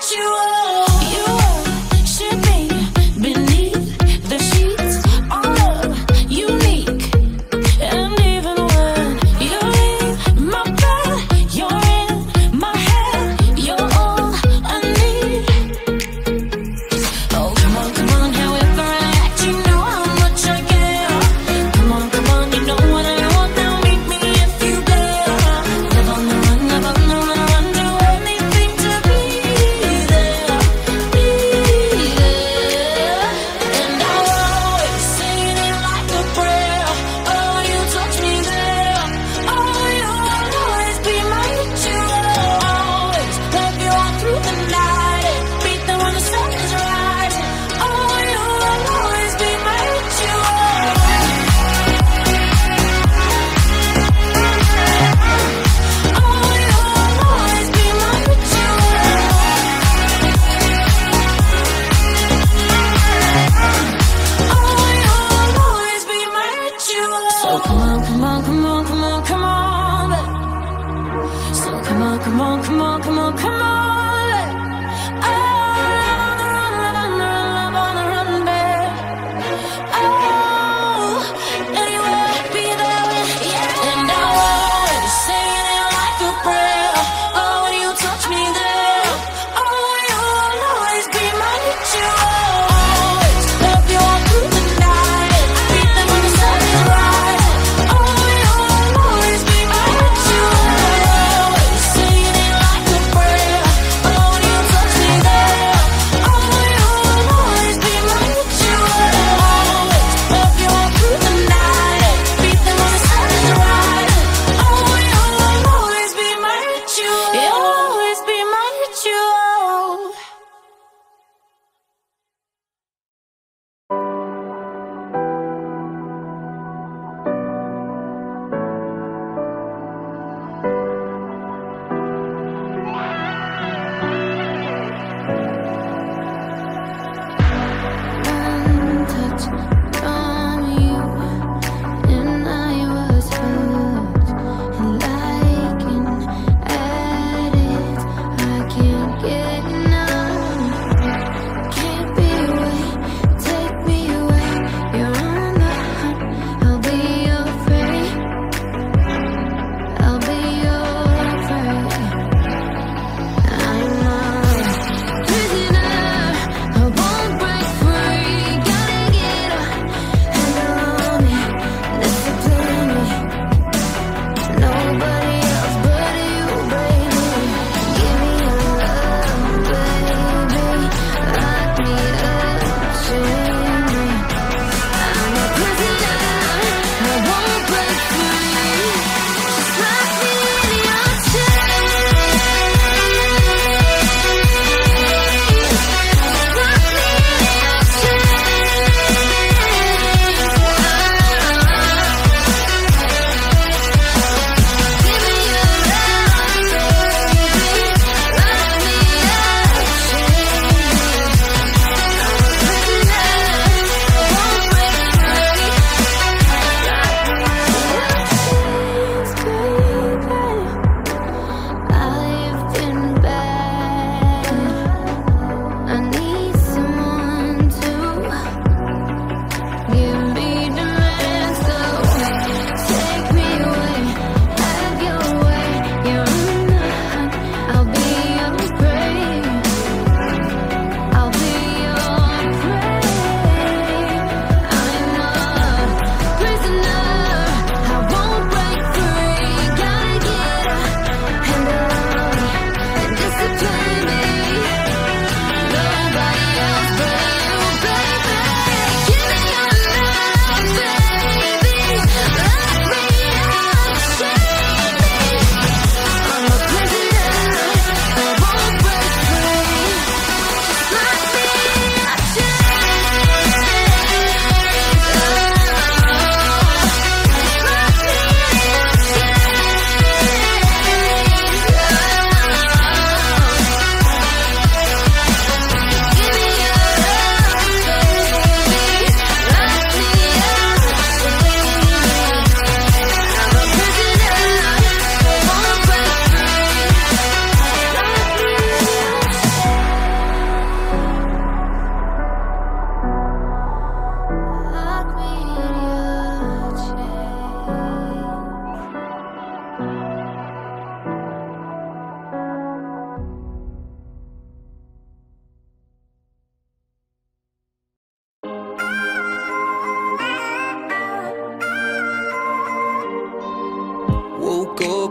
Live on the run, do anything to be there.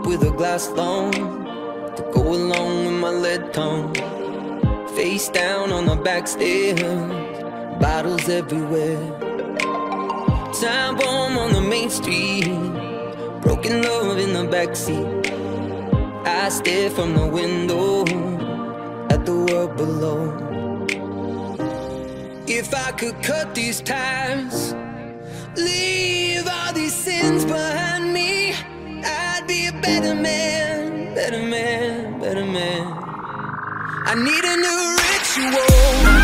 with a glass loan to go along with my lead tone. Face down on the back stairs, bottles everywhere. Time bomb on the main street, broken love in the backseat. I stare from the window at the world below. If I could cut these ties, leave all these sins behind me, I'd be a better man, better man, better man. I need a new ritual.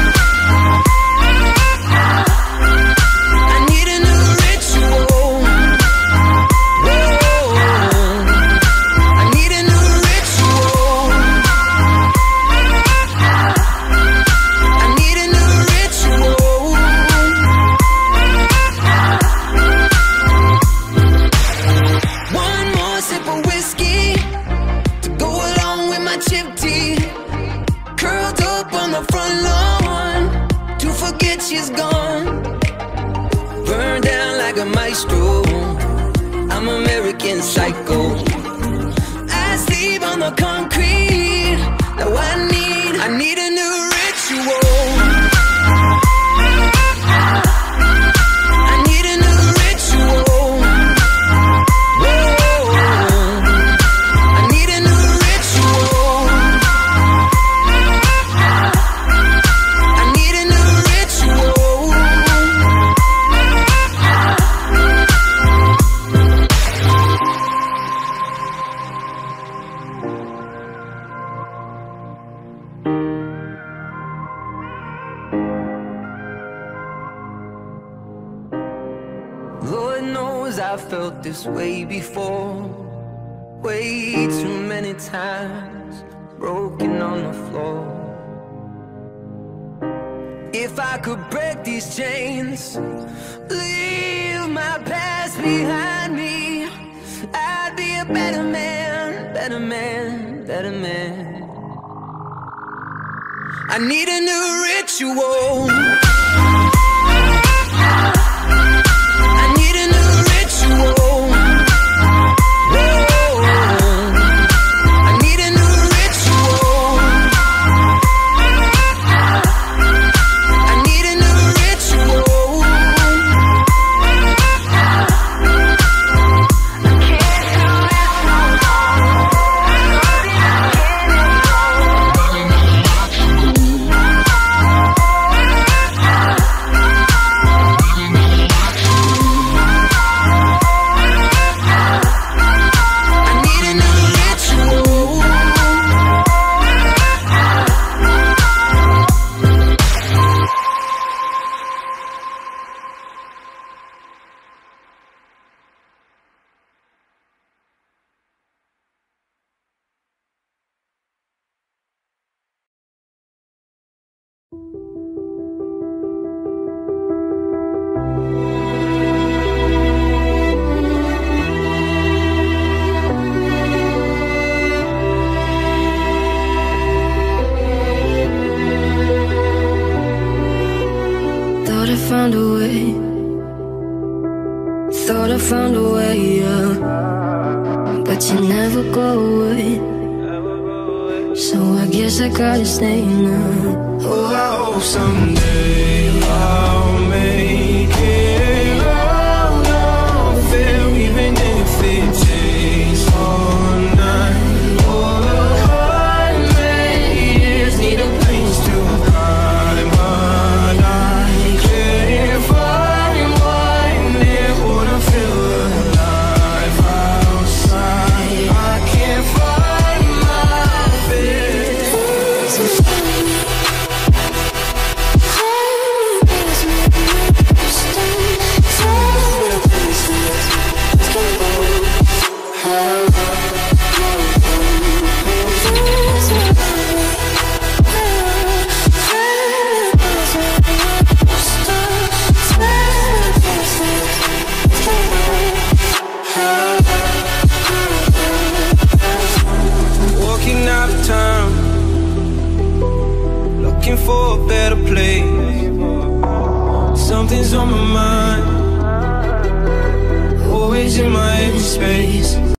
She's gone, burned down like a maestro. I'm American Psycho. I sleep on the concrete. Now I need a new ritual. I need a new ritual. Whoa. I need a new ritual. I need a new Lord knows I felt this way before, way too many times, broken on the floor. If I could break these chains, leave my past behind me, I'd be a better man, better man, better man. I need a new ritual. Found a way, thought I found a way, yeah. But you never go away, so I guess I gotta stay now. Oh, I hope someday I'll make it out of there, even if it takes all night. All the 100 years need a place to hide, but I can't find one near what I feel alive outside. I can't find my fear. Walking out of town, looking for a better place. Something's on my mind, always in my empty space.